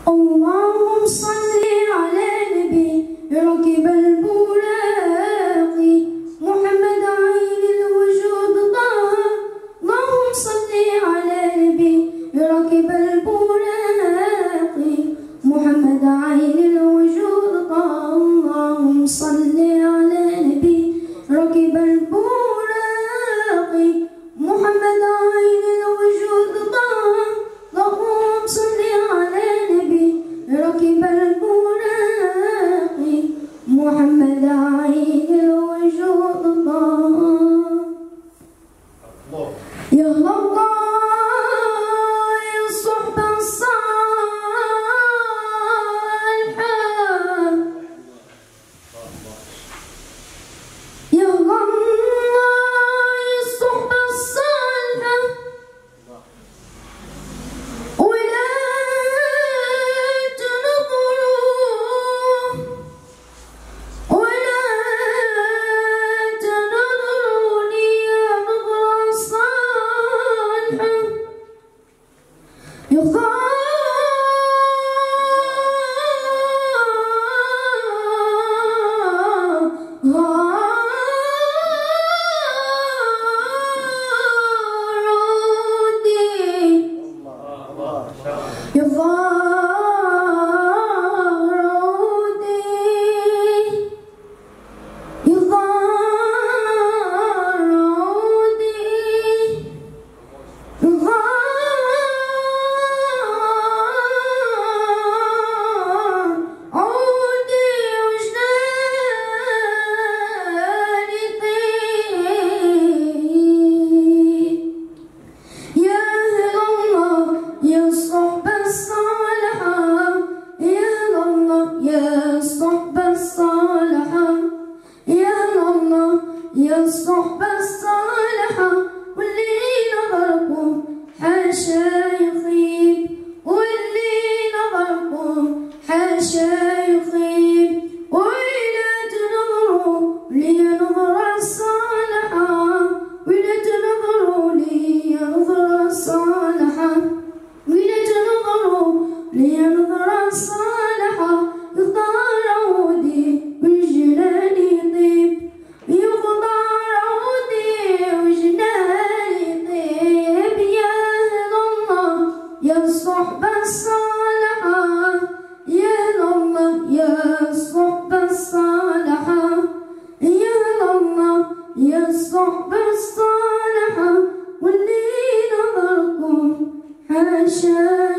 اللهم صل على نبي ركب البراق محمد عين الوجود طه. اللهم صل على نبي ركب البراق محمد عين الوجود طه. اللهم صل على نبي ركب البراق محمد عين الوجود طه. اللهم صل على نبي ركب البراق محمد عين الوجود طه. يا الله يا الصحبة الصالحة، يا الله يا الصحبة الصالحة، ولا تنظروا ولا تنظروني يا نظرة صالحة. يا الصحبة الصالحة واللي نظركم حاشا يخيب، واللي نظركم حاشا يخيب، ولا تنظروا لي نظرة صالحة، ولا تنظروا لي نظرة صالحة، ولا تنظروا لي نظرة صالحة. يختار عودي وجناني طيب، يختار عودي وجناني طيب. يا الله يا الصحبة الصالحة، يا الله يا الصحبة الصالحة، يا الله يا الصحبة الصالحة واللي نظركم حاشا